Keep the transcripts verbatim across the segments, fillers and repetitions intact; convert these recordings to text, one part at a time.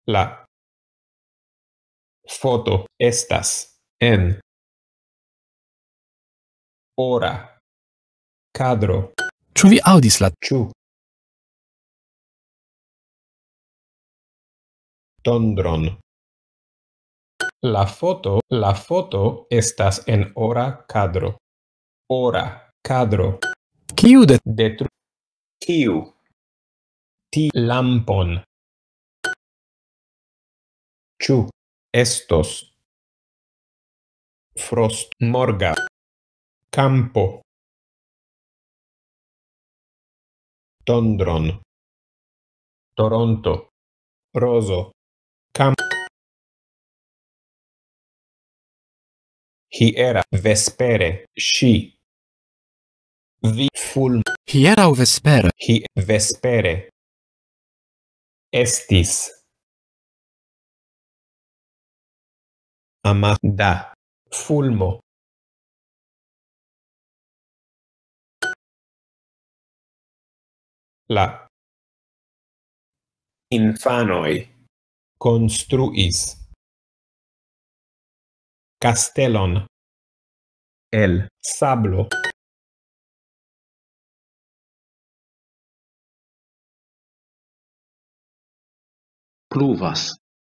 La foto estas en ora kadro. Ĉu vi aŭdis la Ĉu tondron? La foto, la foto estas en ora kadro. Ora kadro. kiu de Detru. Kiu? Ti lampon. Ĉu estos frost morga? Campo. Tondron. Toronto. Roso. Camp. Hiera vespere. Ŝi. Vi fulm. hieraŭ vespere Hi vespere. Estis. Amada. Fulmo. La infanoj konstruis kastelon el sablo. Pluvas.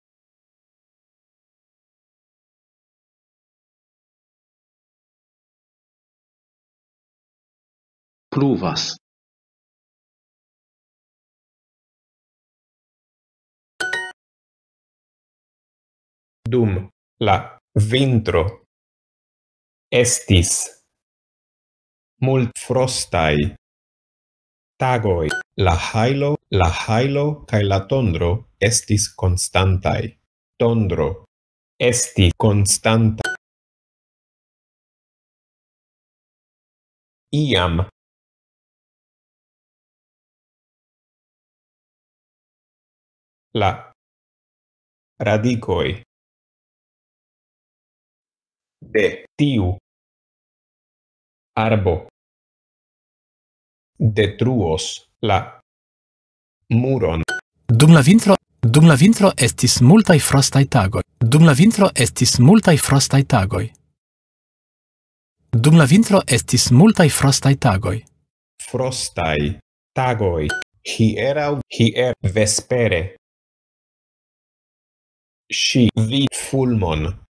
Pluvas. Dum la vintro estis multfrostaj tagoj. La hajlo, la hajlo kaj la tondro estis konstantaj. Tondro esti konstanta. Iam. La radikoj de tiu arbo detruos la muron. dum la vintro dum la vintro estis multaj frostaj tagoj. Dum la vintro estis multaj frostaj tagoj. Dum la vintro estis multaj frostaj tagoj. Frostaj tagoj. Hieraŭ hier vespere. Ŝi vi fulmon.